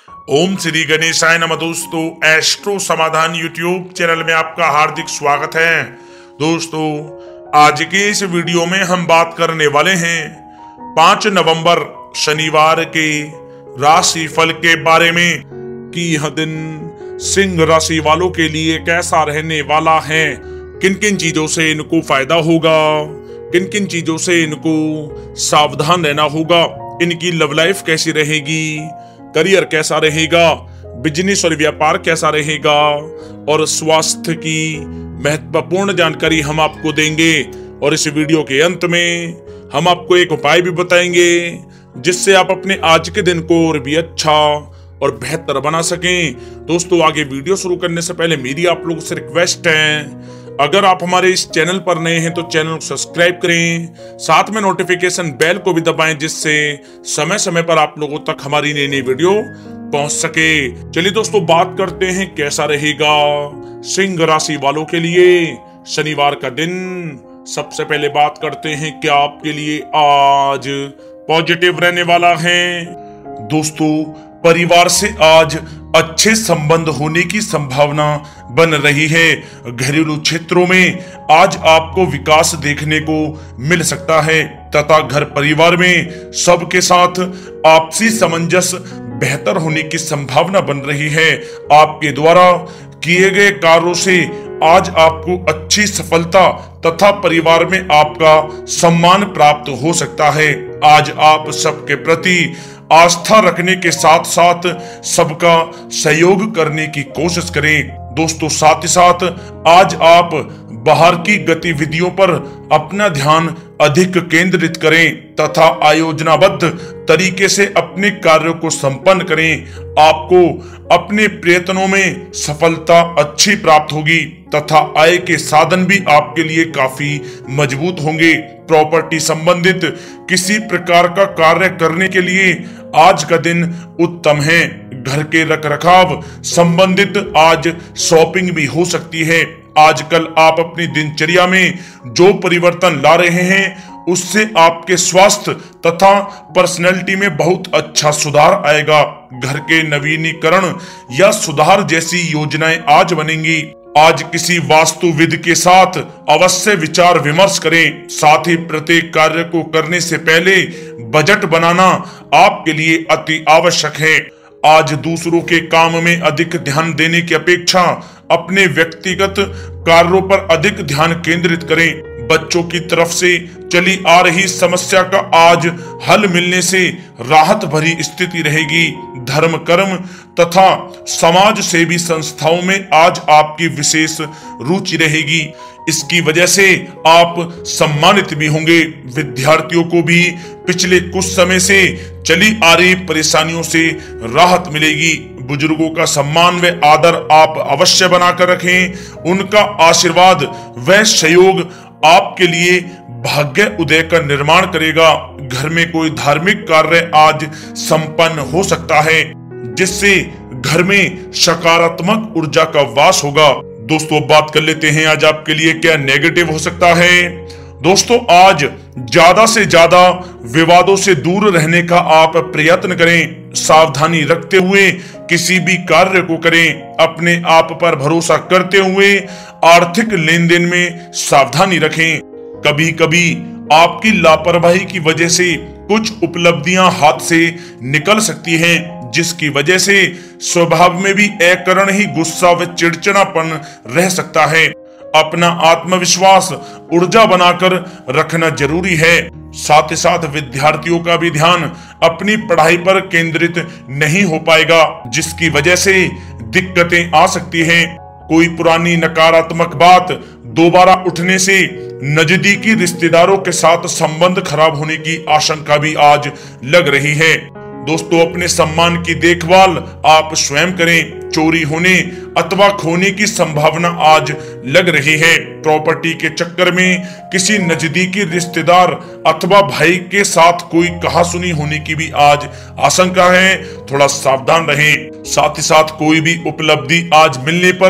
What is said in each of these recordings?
ओम श्री गणेशाय नमः। दोस्तों, एस्ट्रो समाधान यूट्यूब चैनल में आपका हार्दिक स्वागत है। दोस्तों, आज के इस वीडियो में हम बात करने वाले हैं 5 नवंबर शनिवार के राशि फल के बारे में कि यह दिन सिंह राशि वालों के लिए कैसा रहने वाला है, किन किन चीजों से इनको फायदा होगा, किन किन चीजों से इनको सावधान रहना होगा, इनकी लव लाइफ कैसी रहेगी, करियर कैसा रहेगा, बिजनेस और व्यापार कैसा रहेगा और स्वास्थ्य की महत्वपूर्ण जानकारी हम आपको देंगे। और इस वीडियो के अंत में हम आपको एक उपाय भी बताएंगे जिससे आप अपने आज के दिन को और भी अच्छा और बेहतर बना सकें। दोस्तों, आगे वीडियो शुरू करने से पहले मेरी आप लोगों से रिक्वेस्ट है, अगर आप हमारे इस चैनल पर नए हैं तो चैनल को सब्सक्राइब करें, साथ में नोटिफिकेशन बेल को भी दबाएं जिससे समय समय पर आप लोगों तक हमारी नई नई वीडियो पहुंच सके। चलिए दोस्तों, बात करते हैं कैसा रहेगा सिंह राशि वालों के लिए शनिवार का दिन। सबसे पहले बात करते हैं क्या आपके लिए आज पॉजिटिव रहने वाला है। दोस्तों, परिवार से आज अच्छे संबंध होने की संभावना बन रही है। घरेलू क्षेत्रों में आज आपको विकास देखने को मिल सकता है तथा घर परिवार में सबके साथ आपसी सामंजस्य बेहतर होने की संभावना बन रही है। आपके द्वारा किए गए कार्यों से आज आपको अच्छी सफलता तथा परिवार में आपका सम्मान प्राप्त हो सकता है। आज आप सबके प्रति आस्था रखने के साथ साथ सबका सहयोग करने की कोशिश करें। दोस्तों, साथ ही साथ आज आप बाहर की गतिविधियों पर अपना ध्यान अधिक केंद्रित करें तथा आयोजनाबद्ध तरीके से अपने कार्यों को संपन्न करें। आपको अपने प्रयत्नों में सफलता अच्छी प्राप्त होगी तथा आय के साधन भी आपके लिए काफी मजबूत होंगे। प्रॉपर्टी संबंधित किसी प्रकार का कार्य करने के लिए आज का दिन उत्तम है। घर के रखरखाव संबंधित आज शॉपिंग भी हो सकती है। आजकल आप अपनी दिनचर्या में जो परिवर्तन ला रहे हैं उससे आपके स्वास्थ्य तथा पर्सनैलिटी में बहुत अच्छा सुधार आएगा। घर के नवीनीकरण या सुधार जैसी योजनाएं आज बनेंगी। आज किसी वास्तुविद के साथ अवश्य विचार विमर्श करें। साथ ही प्रत्येक कार्य को करने से पहले बजट बनाना आपके लिए अति आवश्यक है। आज दूसरों के काम में अधिक ध्यान देने की अपेक्षा अपने व्यक्तिगत कार्यों पर अधिक ध्यान केंद्रित करें। बच्चों की तरफ से चली आ रही समस्या का आज हल मिलने से राहत भरी स्थिति रहेगी। धर्म कर्म तथा समाज सेवी संस्थाओं में आज आपकी विशेष रुचि रहेगी। इसकी वजह से आप सम्मानित भी होंगे। विद्यार्थियों को भी पिछले कुछ समय से चली आ रही परेशानियों से राहत मिलेगी। बुजुर्गों का सम्मान व आदर आप अवश्य बनाकर रखें। उनका आशीर्वाद व सहयोग आपके लिए भाग्य उदय का निर्माण करेगा। घर में कोई धार्मिक कार्य आज संपन्न हो सकता है जिससे घर में सकारात्मक ऊर्जा का वास होगा। दोस्तों, बात कर लेते हैं आज आपके लिए क्या नेगेटिव हो सकता है। दोस्तों, आज ज्यादा से ज्यादा विवादों से दूर रहने का आप प्रयत्न करें। सावधानी रखते हुए किसी भी कार्य को करें। अपने आप पर भरोसा करते हुए आर्थिक लेन देन में सावधानी रखें। कभी कभी आपकी लापरवाही की वजह से कुछ उपलब्धियां हाथ से निकल सकती हैं जिसकी वजह से स्वभाव में भी अकारण ही गुस्सा व चिड़चिड़ापन रह सकता है। अपना आत्मविश्वास ऊर्जा बनाकर रखना जरूरी है। साथ ही साथ विद्यार्थियों का भी ध्यान अपनी पढ़ाई पर केंद्रित नहीं हो पाएगा जिसकी वजह से दिक्कतें आ सकती हैं। कोई पुरानी नकारात्मक बात दोबारा उठने से नजदीकी रिश्तेदारों के साथ संबंध खराब होने की आशंका भी आज लग रही है। दोस्तों, अपने सम्मान की देखभाल आप स्वयं करें। चोरी होने अथवा खोने की संभावना आज लग रही है। प्रॉपर्टी के चक्कर में किसी नजदीकी रिश्तेदार अथवा भाई के साथ कोई कहासुनी होने की भी आज आशंका है। थोड़ा सावधान रहें। साथ ही साथ कोई भी उपलब्धि आज मिलने पर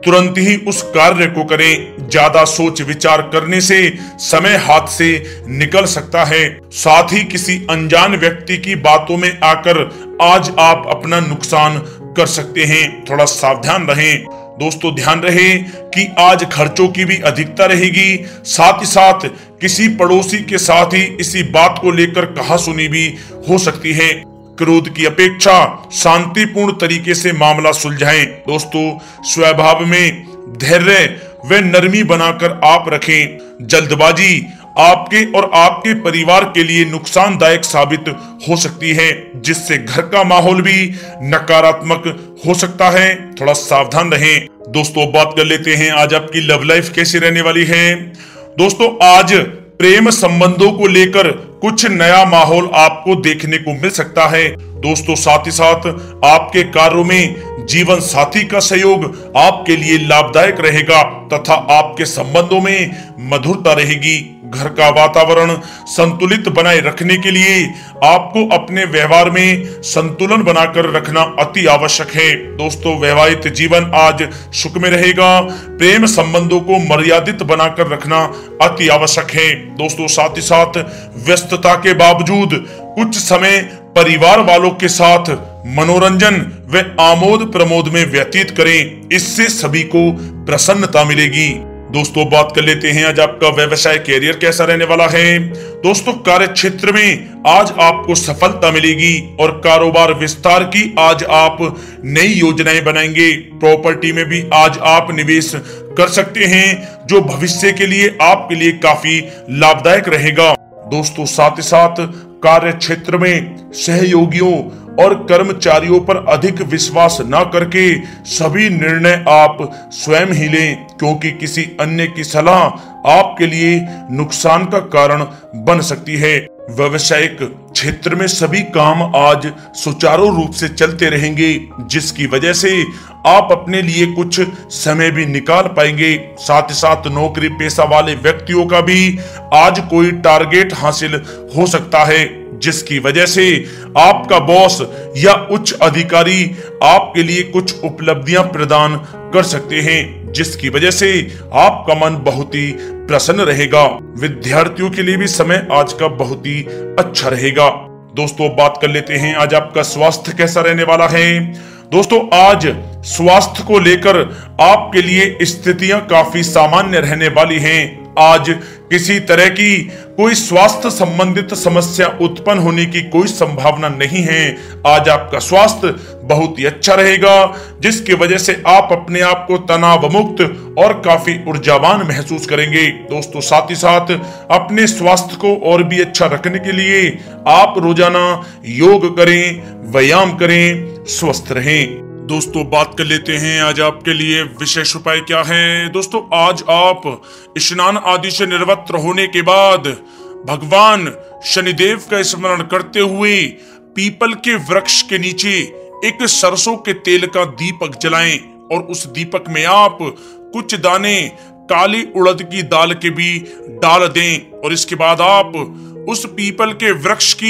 तुरंत ही उस कार्य को करें। ज्यादा सोच विचार करने से समय हाथ से निकल सकता है। साथ ही किसी अनजान व्यक्ति की बातों में आकर आज आप अपना नुकसान कर सकते हैं, थोड़ा सावधान रहें। दोस्तों ध्यान रहे कि आज खर्चों की भी अधिकता रहेगी। साथ ही साथ किसी पड़ोसी के साथ ही इसी बात को लेकर कहासुनी भी हो सकती है। क्रोध की अपेक्षा शांतिपूर्ण तरीके से मामला सुलझाएं। दोस्तों स्वभाव में धैर्य व नरमी बनाकर आप रखें। जल्दबाजी आपके और आपके परिवार के लिए नुकसानदायक साबित हो सकती है, जिससे घर का माहौल भी नकारात्मक हो सकता है, थोड़ा सावधान रहें। दोस्तों बात कर लेते हैं आज आपकी लव लाइफ कैसी रहने वाली है। दोस्तों आज प्रेम संबंधों को लेकर कुछ नया माहौल आपको देखने को मिल सकता है। दोस्तों साथ ही साथ आपके कार्यों में जीवन साथी का सहयोग आपके लिए लाभदायक रहेगा तथा आपके संबंधों में मधुरता रहेगी। घर का वातावरण संतुलित बनाए रखने के लिए आपको अपने व्यवहार में संतुलन बनाकर रखना अति आवश्यक है। दोस्तों वैवाहिक जीवन आज सुख में रहेगा। प्रेम संबंधों को मर्यादित बनाकर रखना अति आवश्यक है। दोस्तों साथ ही साथ व्यस्तता के बावजूद कुछ समय परिवार वालों के साथ मनोरंजन व आमोद प्रमोद में व्यतीत करें, इससे सभी को प्रसन्नता मिलेगी। दोस्तों बात कर लेते हैं आज आपका व्यवसाय कैरियर कैसा रहने वाला है। दोस्तों कार्य क्षेत्र में आज आपको सफलता मिलेगी और कारोबार विस्तार की आज आप नई योजनाएं बनाएंगे। प्रॉपर्टी में भी आज आप निवेश कर सकते हैं, जो भविष्य के लिए आपके लिए काफी लाभदायक रहेगा। दोस्तों साथ ही साथ कार्य क्षेत्र में सहयोगियों और कर्मचारियों पर अधिक विश्वास न करके सभी निर्णय आप स्वयं ही लें, क्योंकि किसी अन्य की सलाह आपके लिए नुकसान का कारण बन सकती है। व्यावसायिक क्षेत्र में सभी काम आज सुचारू रूप से चलते रहेंगे, जिसकी वजह से आप अपने लिए कुछ समय भी निकाल पाएंगे। साथ ही साथ नौकरी पेशा वाले व्यक्तियों का भी आज कोई टारगेट हासिल हो सकता है, जिसकी वजह से आपका बॉस या उच्च अधिकारी आपके लिए कुछ उपलब्धियां प्रदान कर सकते हैं, जिसकी वजह से आपका मन बहुत ही प्रसन्न रहेगा। विद्यार्थियों के लिए भी समय आज का बहुत ही अच्छा रहेगा। दोस्तों बात कर लेते हैं आज आपका स्वास्थ्य कैसा रहने वाला है। दोस्तों आज स्वास्थ्य को लेकर आपके लिए स्थितियां काफी सामान्य रहने वाली हैं। आज किसी तरह की कोई स्वास्थ्य संबंधित समस्या उत्पन्न होने की कोई संभावना नहीं है। आज आपका स्वास्थ्य बहुत ही अच्छा रहेगा, जिसकी वजह से आप अपने आप को तनाव मुक्त और काफी ऊर्जावान महसूस करेंगे। दोस्तों साथ ही साथ अपने स्वास्थ्य को और भी अच्छा रखने के लिए आप रोजाना योग करें, व्यायाम करें, स्वस्थ रहें। दोस्तों बात कर लेते हैं आज आपके लिए विशेष उपाय क्या है। दोस्तों आज आप स्नान आदि से निवृत्त होने के बाद भगवान शनिदेव का स्मरण करते हुए पीपल के वृक्ष के नीचे एक सरसों के तेल का दीपक जलाएं और उस दीपक में आप कुछ दाने काली उड़द की दाल के भी डाल दें और इसके बाद आप उस पीपल के वृक्ष की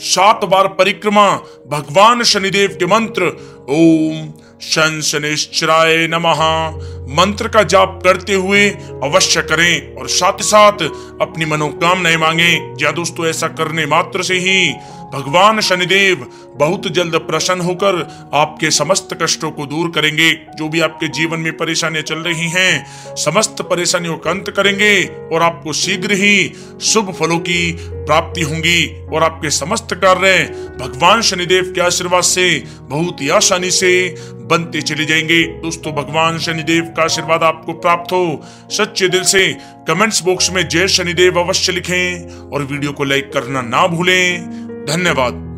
7 बार परिक्रमा भगवान शनिदेव के मंत्र ओम शन शनिश्चराय नमः मंत्र का जाप करते हुए अवश्य करें और साथ ही साथ अपनी मनोकामनाएं मांगें। या दोस्तों ऐसा करने मात्र से ही भगवान शनिदेव बहुत जल्द प्रसन्न होकर आपके समस्त कष्टों को दूर करेंगे। जो भी आपके जीवन में परेशानियां चल रही हैं, समस्त परेशानियों का अंत करेंगे और आपको शीघ्र ही शुभ फलों की प्राप्ति होगी और आपके समस्त कार्य भगवान शनिदेव के आशीर्वाद से बहुत ही आसानी से बनते चले जाएंगे। दोस्तों भगवान शनिदेव का आशीर्वाद आपको प्राप्त हो, सच्चे दिल से कमेंट्स बॉक्स में जय शनिदेव अवश्य लिखें और वीडियो को लाइक करना ना भूलें। धन्यवाद।